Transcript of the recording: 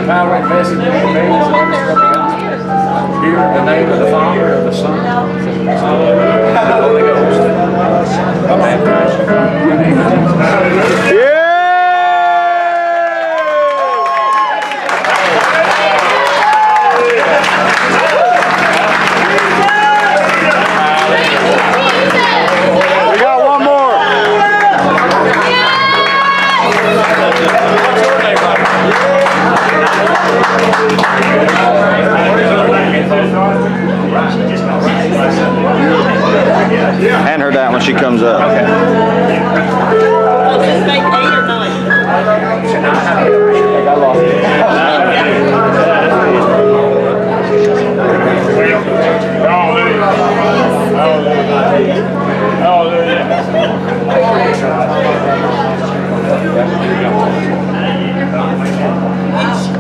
the power and message of the means of Hear the name of the Father, of the Son, of the Holy Ghost. Amen. Yeah! We got one more. Hand her that when she comes up. Let's just make 8 or 9. I lost it. Hallelujah.